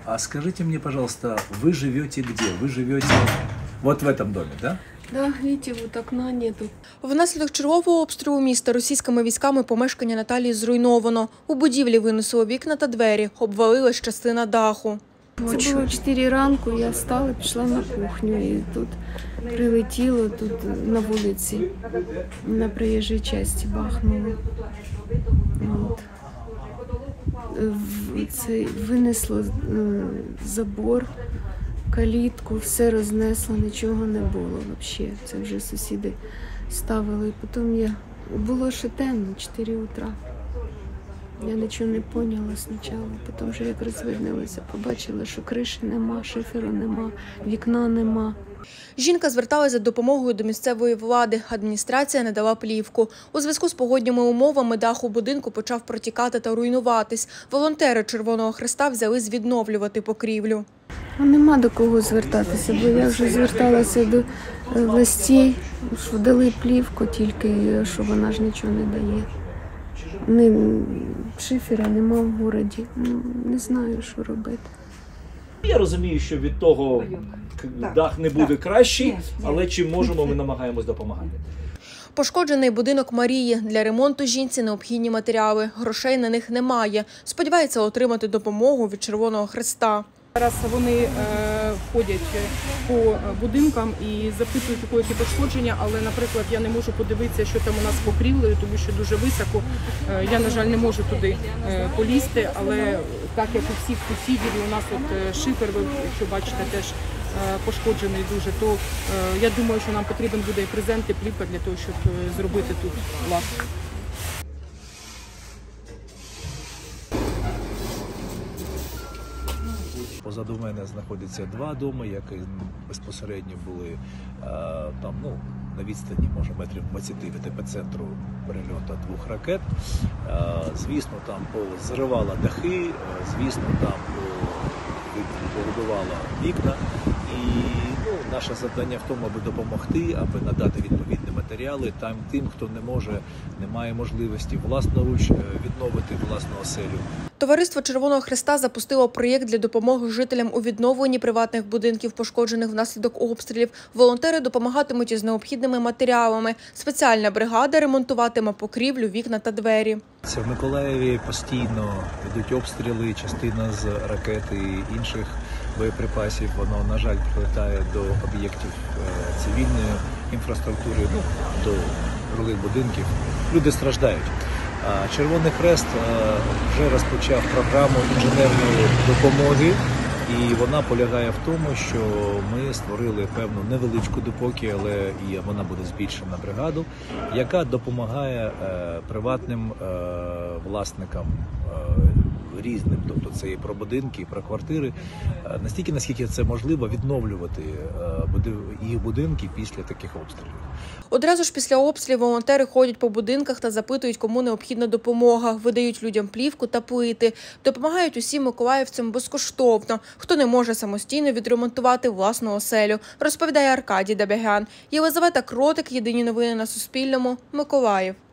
А скажите мне, пожалуйста, вы живете где? Вы живете вот в этом доме, да? Да, видите, вот окна нету. Внаслідок чергового обстрілу міста російськими військами помешкання Наталії зруйновано. У будівлі винесло вікна та двері, обвалилась частина даху. Це було 4 ранку, я встала, пішла на кухню і тут прилетіло, тут на вулиці, на проїжджій частині бахнуло. От. Це винесло забор, калітку, все рознесло, нічого не було взагалі. Це вже сусіди ставили. Потім було ще темно, 4 утра. Я нічого не поняла спочатку, потім вже як розвиднилося, побачила, що криші нема, шиферу нема, вікна нема. Жінка зверталася за допомогою до місцевої влади. Адміністрація не дала плівку. У зв'язку з погодніми умовами дах у будинку почав протікати та руйнуватись. Волонтери Червоного Хреста взялись відновлювати покрівлю. Нема до кого звертатися, бо я вже зверталася до властей, що дали плівку, тільки що вона ж нічого не дає. Шифера нема в місті, не знаю, що робити. Я розумію, що від того дах не буде кращий, але чим можемо, ми намагаємось допомагати. Пошкоджений будинок Марії. Для ремонту жінці необхідні матеріали. Грошей на них немає. Сподівається отримати допомогу від Червоного Хреста. Зараз вони ходять по будинкам і запитують, які пошкодження, але, наприклад, я не можу подивитися, що там у нас з покрівлею, тому що дуже високо. Я, на жаль, не можу туди полізти, але так як у всіх сусідів, у нас от шифер, ви, якщо бачите, теж пошкоджений дуже, то я думаю, що нам потрібен буде і презент, і плівка для того, щоб зробити тут лад. Позаду мене знаходяться 2 доми, які безпосередньо були там, на відстані, може, метрів 20 від епіцентру перельоту 2 ракет. Звісно, там зривала дахи, звісно, там повибивала вікна. І наше завдання в тому, аби допомогти, аби надати відповідні матеріали тим, хто не має можливості власноруч відновити власну оселю. Товариство Червоного Хреста запустило проєкт для допомоги жителям у відновленні приватних будинків, пошкоджених внаслідок обстрілів. Волонтери допомагатимуть із необхідними матеріалами. Спеціальна бригада ремонтуватиме покрівлю, вікна та двері. В Миколаєві постійно йдуть обстріли, частина з ракет і інших боєприпасів. Воно, на жаль, прилітає до об'єктів цивільної інфраструктури, до жилих будинків. Люди страждають. Червоний Хрест вже розпочав програму інженерної допомоги, і вона полягає в тому, що ми створили певну невеличку допоки, але вона буде збільшена бригаду, яка допомагає приватним власникам різним, тобто це і про будинки, і про квартири, настільки, наскільки це можливо, відновлювати їх будинки після таких обстрілів. Одразу ж після обстрілів волонтери ходять по будинках та запитують, кому необхідна допомога, видають людям плівку та плити. Допомагають усім миколаївцям безкоштовно, хто не може самостійно відремонтувати власну оселю, розповідає Аркадій Дабягян. Єлизавета Кротик, Єдині новини на Суспільному, Миколаїв.